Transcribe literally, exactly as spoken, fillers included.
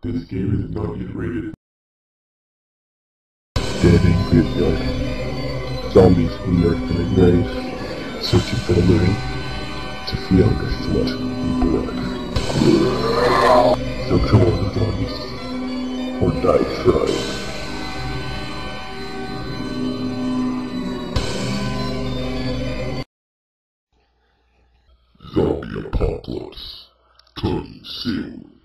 This game is not yet rated. Standing graveyard. Zombies immersed in a grave, searching for the living to feel their flesh and blood. So come on, zombies, or die trying. Zombie apocalypse coming soon.